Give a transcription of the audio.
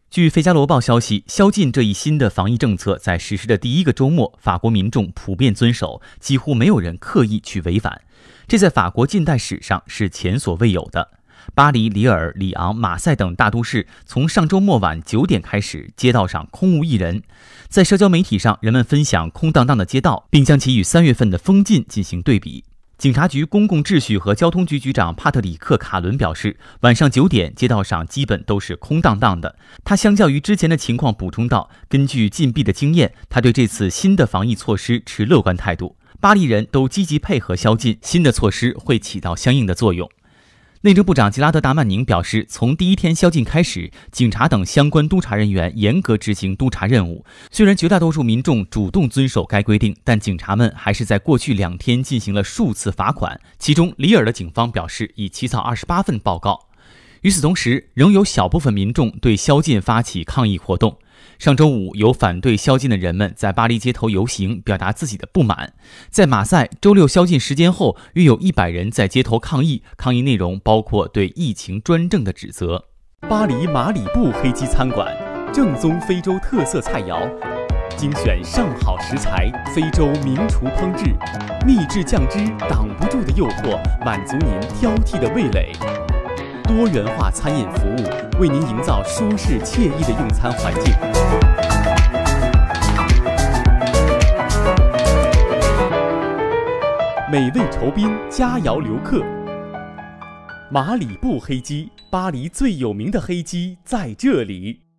据《费加罗报》消息，宵禁这一新的防疫政策在实施的第一个周末，法国民众普遍遵守，几乎没有人刻意去违反。这在法国近代史上是前所未有的。巴黎、里尔、里昂、马赛等大都市从上周末晚9点开始，街道上空无一人。在社交媒体上，人们分享空荡荡的街道，并将其与3月份的封禁进行对比。警察局公共秩序和交通局局长帕特里克·卡伦表示，晚上9点，街道上基本都是空荡荡的。他相较于之前的情况补充道，根据禁闭的经验，他对这次新的防疫措施持乐观态度。巴黎人都积极配合宵禁，新的措施会起到相应的作用。内政部长吉拉德·达曼宁表示，从第一天宵禁开始，警察等相关督察人员严格执行督察任务。虽然绝大多数民众主动遵守该规定，但警察们还是在过去2天进行了数次罚款。其中，里尔的警方表示已起草28份报告。与此同时，仍有小部分民众对宵禁发起抗议活动。上周五，有反对宵禁的人们在巴黎街头游行，表达自己的不满。在马赛，周六宵禁时间后，约有100人在街头抗议，抗议内容包括对疫情专政的指责。 巴黎马里布黑鸡餐馆，正宗非洲特色菜肴，精选上好食材，非洲名厨烹制，秘制酱汁，挡不住的诱惑，满足您挑剔的味蕾。多元化餐饮服务，为您营造舒适惬意的用餐环境。美味酬宾，佳肴留客。马里布黑鸡，巴黎最有名的黑鸡在这里。